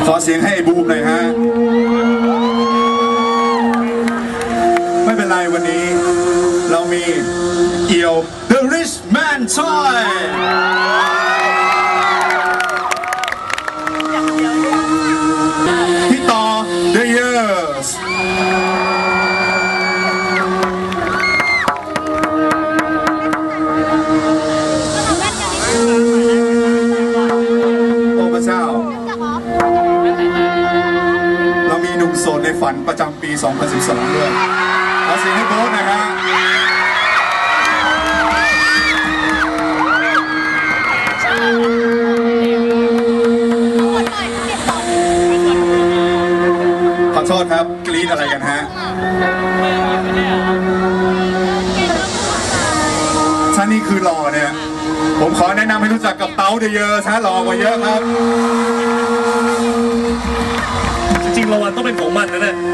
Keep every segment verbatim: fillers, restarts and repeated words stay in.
ขอเสียงให้ไอ้บูมหน่อยฮะไม่เป็นไรวันนี้เรามีเอียว The Rich Man Toy พี่ต่อ The Years โอ้พระเจ้าเรามีหนุ่มโสดในฝันประจำปี สองพันสิบสอง ด้วยขอเสียงให้โบ๊ทหน่อยฮะขอโทษครับกรี๊ดอะไรกันฮะถ้านี่คือหล่อเนี่ยผมขอแนะนำให้รู้จักกับเต๋าเดอะเยอร์ฮะหล่อกว่าเยอะครับจริงๆรางวัลต้องเป็นของมันนะเนี่ย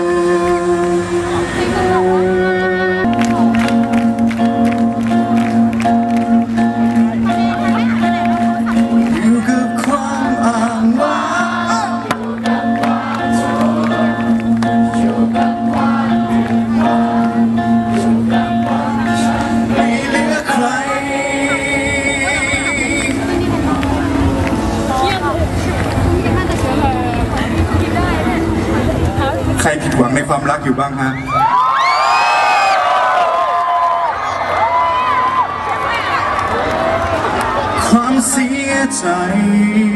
ใครผิดหวังในความรักอยู่บ้างฮะความเสียใจ